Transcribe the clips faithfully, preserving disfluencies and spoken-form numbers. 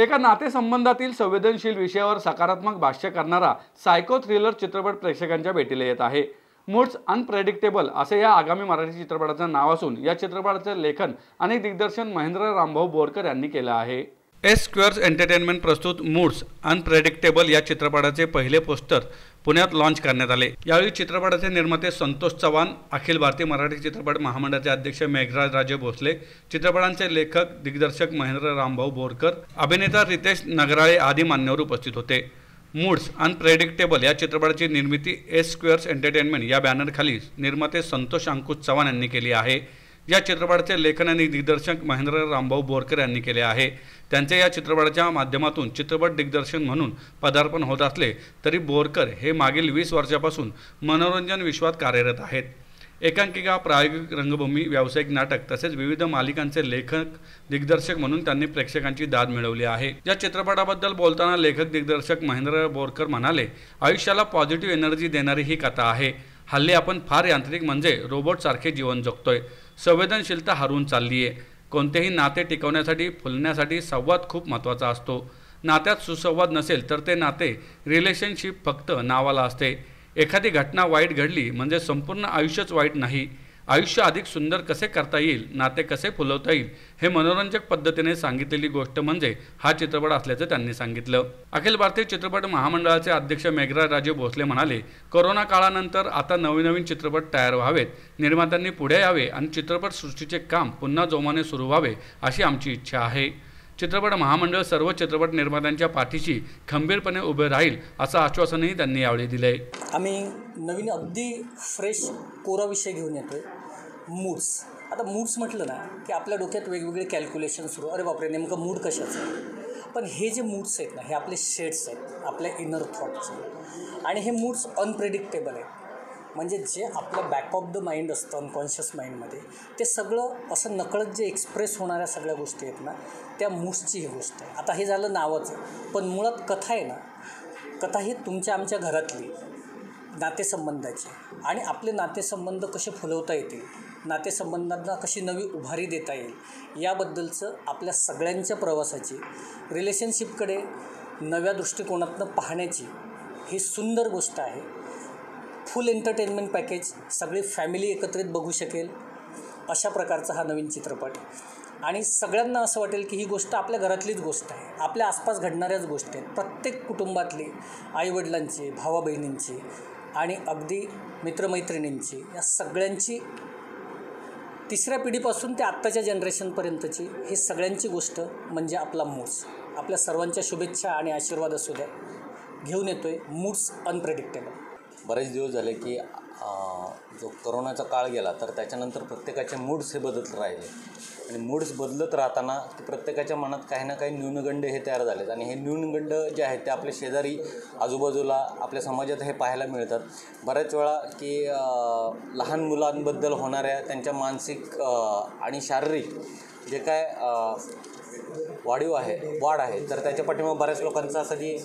एका नातेसंबंधातील संवेदनशील विषयावर सकारात्मक भाष्य करणारा सायको थ्रिलर चित्रपट प्रेक्षकांच्या भेटीला येत आहे। मूड्स अनप्रेडिक्टेबल असे या आगामी मराठी चित्रपटाचं नाव असून या चित्रपटाचे लेखन आणि दिग्दर्शन महेंद्र रामभाऊ बोरकर यांनी केलं आहे। एस स्क्वेअर्स एंटरटेनमेंट प्रस्तुत मूड्स अनप्रेडिक्टेबल या चित्रपटाचे पहिले पोस्टर पुण्यात लॉन्च करण्यात आले। यावेळी चित्रपटाचे निर्माते संतोष चव्हाण, अखिल भारतीय मराठी चित्रपट महामंडळाचे अध्यक्ष मेघराज राजे भोसले, चित्रपटांचे लेखक दिग्दर्शक महेंद्र रामभाऊ बोरकर, अभिनेता रितेश नगराळे आदी मान्यवर उपस्थित होते। मूड्स अनप्रेडिक्टेबल या चित्रपटाची निर्मिती एस स्क्वेअर्स एंटरटेनमेंट या बॅनरखाली निर्माते संतोष अंकुश चव्हाण यांनी केली आहे। या चित्रपटाचे लेखन आणि दिग्दर्शक महेंद्र रामभाऊ बोरकर यांनी केले आहे। त्यांचे या चित्रपटाच्या माध्यमातून चित्रपट दिग्दर्शन म्हणून पदार्पण होत असले तरी बोरकर हे मागील वीस वर्षापासून मनोरंजन विश्वात कार्यरत आहेत। एकांकिका, प्रायोगिक रंगभूमी, व्यावसायिक नाटक तसेच विविध मालिकांचे लेखक दिग्दर्शक म्हणून त्यांनी प्रेक्षकांची दाद मिळवली आहे। या चित्रपटाबद्दल बोलताना लेखक दिग्दर्शक महेंद्र बोरकर म्हणाले, आयुष्याला पॉझिटिव्ह एनर्जी देणारी ही कथा आहे। हल्ली आपण फार यांत्रिक म्हणजे रोबोट सारखे जीवन जगतोय। संवेदनशीलता हरवून चालली आहे। कोणतेही नाते टिकवण्यासाठी फुलण्यासाठी संवाद खूप महत्त्वाचा असतो। नात्यात सुसंवाद नसेल तर ते नाते रिलेशनशिप फक्त नावाला असते। एखादी घटना वाईट घडली म्हणजे संपूर्ण आयुष्यच वाईट नाही। आयुष्य अधिक सुंदर कसे करता येईल, नाते कसे फुलवता येईल हे मनोरंजक पद्धतीने सांगितलेली गोष्ट म्हणजे हा चित्रपट असल्याचं त्यांनी सांगितलं। अखिल भारतीय चित्रपट महामंडळाचे अध्यक्ष मेघराज राजे भोसले म्हणाले, कोरोना काळानंतर आता नवीन नवीन चित्रपट तयार व्हावेत, निर्मात्यांनी पुढे यावे आणि चित्रपट सृष्टीचे काम पुन्हा जोमाने सुरू व्हावे अशी आमची इच्छा आहे। चित्रपट महामंडळ सर्व चित्रपट निर्मात्यांच्या पाठीशी खंबीरपणे उभे राहील असं आश्वासनही त्यांनी यावेळी दिले। आम्ही नवीन अगदी फ्रेश कोरा विषय घेऊन येतोय, मूड्स। आता मूड्स म्हटलं ना की आपल्या डोक्यात वेगवेगळे कॅल्क्युलेशन सुरू, अरे बापरे नेमकं मूड कशाचं। पण हे जे मूड्स आहेत ना हे आपले शेड्स आहेत, आपल्या इनर थॉटचे, आणि हे मूड्स अनप्रेडिक्टेबल आहेत। म्हणजे जे आपलं बॅक ऑफ द माइंड असतं, अनकॉन्शियस माइंडमध्ये, ते सगळं असं नकळत जे एक्सप्रेस होणाऱ्या सगळ्या गोष्टी आहेत ना त्या मूड्सची ही गोष्ट आहे। आता हे झालं नावाचं, पण मुळात कथा आहे ना, कथा ही तुमच्या आमच्या घरातली नातेसंबंधाची, आणि आपले नातेसंबंध कसे फुलवता येतील, नातेसंबंधांना कशी नवी उभारी देता येईल याबद्दलचं आपल्या सगळ्यांच्या प्रवासाची, रिलेशनशिपकडे नव्या दृष्टिकोनातनं पाहण्याची ही सुंदर गोष्ट आहे। फुल एंटरटेनमेंट पॅकेज, सगळी फॅमिली एकत्रित बघू शकेल अशा प्रकारचा हा नवीन चित्रपट, आणि सगळ्यांना असं वाटेल की ही गोष्ट आपल्या घरातलीच गोष्ट आहे, आपल्या आसपास घडणाऱ्याच गोष्टी आहेत। प्रत्येक कुटुंबातली आईवडिलांची, भावा बहिणींची आणि अगदी मित्रमैत्रिणींची, या सगळ्यांची, तिसऱ्या पिढीपासून ते आत्ताच्या जनरेशनपर्यंतची ही सगळ्यांची गोष्ट म्हणजे आपला मूड्स। आपल्या सर्वांच्या शुभेच्छा आणि आशीर्वाद असू द्या। घेऊन येतोय मूड्स अनप्रेडिक्टेबल। बरेच दिवस झाले की जो करोनाचा काळ गेला तर त्याच्यानंतर प्रत्येकाचे मूड्स हे बदलत राहिले, आणि मूड्स बदलत राहताना प्रत्येकाच्या मनात काही ना काही न्यूनगंड हे तयार झालेत, आणि हे न्यूनगंड जे आहेत ते आपले शेजारी, आजूबाजूला, आपल्या समाजात हे पाहायला मिळतात। बऱ्याच वेळा की लहान मुलांबद्दल होणाऱ्या त्यांच्या मानसिक आणि शारीरिक जे काय वाढीव आहे वाढ आहे तर त्याच्या पाठीमागे बऱ्याच लोकांचा कधी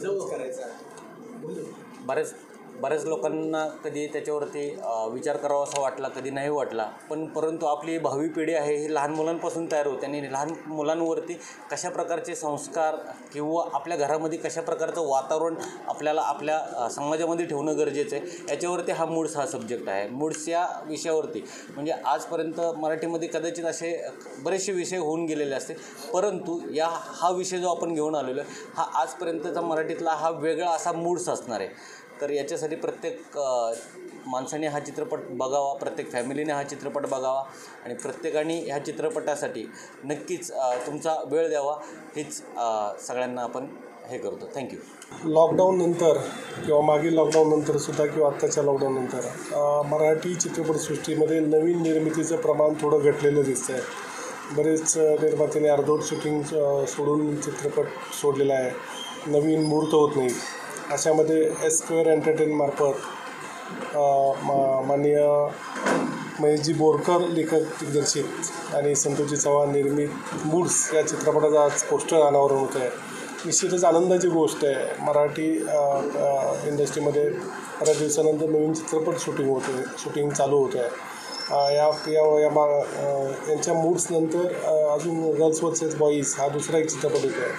बरेच बऱ्याच लोकांना कधी त्याच्यावरती विचार करावा असा वाटला, कधी नाही वाटला, पण परंतु आपली भावी पिढी आहे ही लहान मुलांपासून तयार होते, आणि लहान मुलांवरती कशा प्रकारचे संस्कार किंवा आपल्या घरामध्ये कशा प्रकारचं वातावरण आपल्याला आपल्या समाजामध्ये ठेवणं गरजेचं आहे याच्यावरती हा मूड्स हा सब्जेक्ट आहे। मूड्स या विषयावरती म्हणजे आजपर्यंत मराठीमध्ये कदाचित असे बरेचसे विषय होऊन गेलेले असते, परंतु या हा विषय जो आपण घेऊन आलेलो आहे हा आजपर्यंतचा मराठीतला हा वेगळा असा मूड्स असणार आहे। तर याच्यासाठी प्रत्येक माणसाने हा चित्रपट बघावा, प्रत्येक फॅमिलीने हा चित्रपट बघावा, आणि प्रत्येकाने ह्या चित्रपटासाठी नक्कीच तुमचा वेळ द्यावा, हीच सगळ्यांना आपण हे करतो। थँक्यू। लॉकडाऊननंतर किंवा मागील लॉकडाऊननंतरसुद्धा किंवा आत्ताच्या लॉकडाऊननंतर मराठी चित्रपटसृष्टीमध्ये नवीन निर्मितीचं प्रमाण थोडं घटलेलं दिसतं आहे। बरेच निर्मात्याने अर्धवट शूटिंग सोडून चित्रपट सोडलेला आहे, नवीन मुहूर्त होत नाही। अशामध्ये एस स्क्वेअर एंटरटेनमार्फत मा माननीय महेशजी बोरकर लेखक दिग्दर्शित आणि संतोषजी चव्हाण निर्मित मूड्स या चित्रपटाचा आज पोस्टर अनावरण होतं आहे। निश्चितच आनंदाची गोष्ट आहे। मराठी इंडस्ट्रीमध्ये बऱ्याच दिवसानंतर नवीन चित्रपट शूटिंग होते आहे, शूटिंग चालू होतं आहे। या या या मा यांच्या मूड्सनंतर अजून गर्ल्स वर्सेस बॉईज हा दुसरा एक चित्रपट होतो आहे।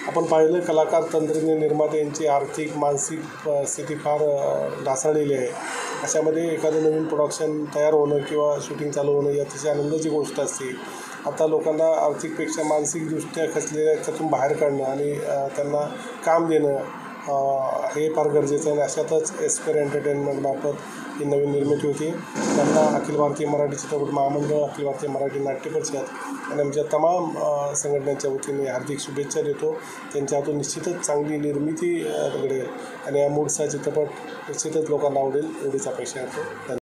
आपण पाहिलं कलाकार, तंत्रज्ञ, निर्माते यांची आर्थिक मानसिक अ, स्थिती फार अ, ढासळलेली आहे. अशामध्ये एखादं नवीन प्रोडक्शन तयार होणं किंवा शूटिंग चालू होणं ही अतिशय आनंदाची गोष्ट असते. आता लोकांना आर्थिकपेक्षा मानसिकदृष्ट्या खचलेल्या त्यातून बाहेर काढणं आणि अ, त्यांना काम देणं अ, हे फार गरजेचं आहे. आणि अशातच एस्पेर एंटरटेनमेंटमार्फत ही नवीन निर्मिती होती. त्यांना अखिल भारतीय मराठी चित्रपट महामंडळ, अखिल भारतीय मराठी नाट्य परिषद आणि आमच्या तमाम अ, संघटनांच्या वतीने हार्दिक शुभेच्छा देतो. त्यांच्या हातून निश्चितच चांगली निर्मिती अ, घडेल आणि या मूड्स हा चित्रपट निश्चितच लोकांना आवडेल एवढीच अपेक्षा करतो. धन्यवाद.